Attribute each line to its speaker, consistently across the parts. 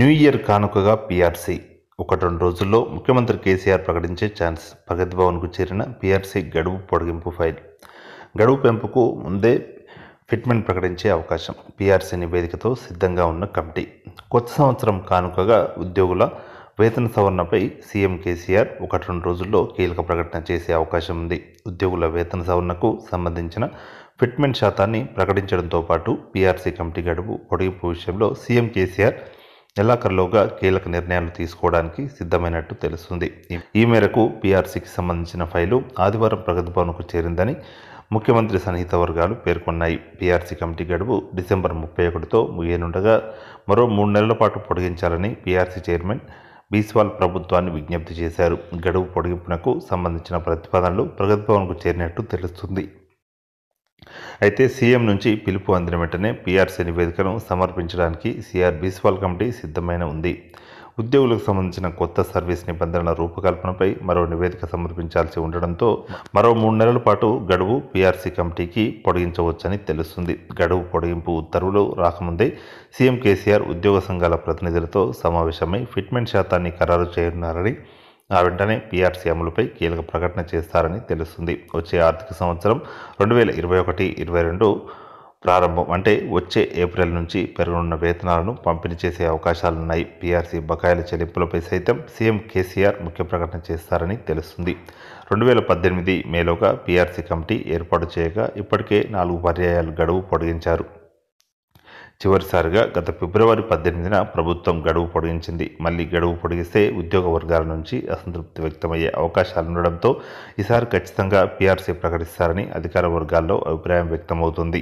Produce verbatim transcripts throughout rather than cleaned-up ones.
Speaker 1: New year కానుకగా PRC ఒకటి రెండు రోజుల్లో ముఖ్యమంత్రి కేసీఆర్ ప్రకటించే ఛాన్స్. ప్రగతి భవన్కు చేరిన పీఆర్సీ గడువు పొడిగింపు ఫైల్. గడువు పెంపుకు ముందే ఫిట్మెంట్ ప్రకటించే అవకాశం. పీఆర్సీ నివేదికతో సిద్ధంగా ఉన్న కమిటీ. కొత్త సంవత్సరం కానుకగా ఉద్యోగుల వేతన సవరణపై సీఎం కేసీఆర్ ఒకటి రెండు రోజుల్లో కీలక ప్రకటన చేసే అవకాశం ఉంది. ఉద్యోగుల వేతన సవరణకు సంబంధించిన ఫిట్మెంట్ శాతాన్ని ప్రకటించడంతో పాటు పీఆర్సీ కమిటీ గడువు పొడిగింపు విషయంలో సీఎం కేసీఆర్ నెలాఖరులోగా కీలక నిర్ణయాలు తీసుకోవడానికి సిద్ధమైనట్టు తెలుస్తుంది. ఈ మేరకు పీఆర్సీకి సంబంధించిన ఫైలు ఆదివారం ప్రగతి భవన్కు చేరిందని ముఖ్యమంత్రి సన్నిహిత వర్గాలు పేర్కొన్నాయి. పీఆర్సీ కమిటీ గడువు డిసెంబర్ ముప్పై ఒకటితో ముగియనుండగా మరో మూడు నెలల పాటు పొడిగించాలని పీఆర్సీ చైర్మన్ బీస్వాల్ ప్రభుత్వాన్ని విజ్ఞప్తి చేశారు. గడువు పొడిగింపునకు సంబంధించిన ప్రతిపాదనలు ప్రగతి భవన్కు చేరినట్టు తెలుస్తుంది. అయితే సీఎం నుంచి పిలుపు అందిన వెంటనే పీఆర్సీ నివేదికను సమర్పించడానికి సిఆర్ బీస్వాల్ కమిటీ సిద్ధమైన ఉంది. ఉద్యోగులకు సంబంధించిన కొత్త సర్వీస్ నిబంధనల రూపకల్పనపై మరో నివేదిక సమర్పించాల్సి ఉండడంతో మరో మూడు నెలల పాటు గడువు పీఆర్సీ కమిటీకి పొడిగించవచ్చని తెలుస్తుంది. గడువు పొడిగింపు ఉత్తర్వులు రాకముందే సీఎం కేసీఆర్ ఉద్యోగ సంఘాల ప్రతినిధులతో సమావేశమై ఫిట్మెంట్ శాతాన్ని ఖరారు చేయనున్నారని, ఆ వెంటనే పీఆర్సీ అమలుపై కీలక ప్రకటన చేస్తారని తెలుస్తుంది. వచ్చే ఆర్థిక సంవత్సరం రెండు వేల ఇరవై ఒకటి ఇరవై రెండు ప్రారంభం అంటే వచ్చే ఏప్రిల్ నుంచి పెరగనున్న వేతనాలను పంపిణీ చేసే అవకాశాలున్నాయి. పీఆర్సీ బకాయిల చెల్లింపులపై సైతం సీఎం కేసీఆర్ ముఖ్య ప్రకటన చేస్తారని తెలుస్తుంది. రెండు వేల పద్దెనిమిది మేలోగా పీఆర్సీ కమిటీ ఏర్పాటు చేయగా ఇప్పటికే నాలుగు పర్యాయాలు గడువు పొడిగించారు. చివరిసారిగా గత ఫిబ్రవరి పద్దెనిమిదిన ప్రభుత్వం గడువు పొడిగించింది. మళ్లీ గడువు పొడిగిస్తే ఉద్యోగ వర్గాల నుంచి అసంతృప్తి వ్యక్తమయ్యే అవకాశాలుండడంతో ఈసారి ఖచ్చితంగా పీఆర్సీ ప్రకటిస్తారని అధికార వర్గాల్లో అభిప్రాయం వ్యక్తమవుతుంది.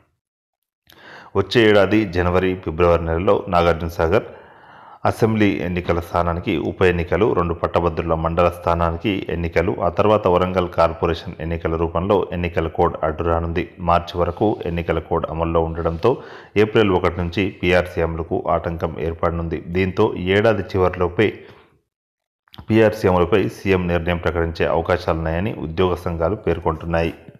Speaker 1: వచ్చే ఏడాది జనవరి ఫిబ్రవరి నెలలో నాగార్జునసాగర్ అసెంబ్లీ ఎన్నికల స్థానానికి ఉప ఎన్నికలు, రెండు పట్టభద్రుల మండల స్థానానికి ఎన్నికలు, ఆ తర్వాత వరంగల్ కార్పొరేషన్ ఎన్నికల రూపంలో ఎన్నికల కోడ్ అడ్డురానుంది. మార్చి వరకు ఎన్నికల కోడ్ అమల్లో ఉండడంతో ఏప్రిల్ ఒకటి నుంచి పీఆర్సీ అమలుకు ఆటంకం ఏర్పడనుంది. దీంతో ఈ ఏడాది చివరిలోపే పీఆర్సీ అమలుపై సీఎం నిర్ణయం ప్రకటించే అవకాశాలున్నాయని ఉద్యోగ సంఘాలు పేర్కొంటున్నాయి.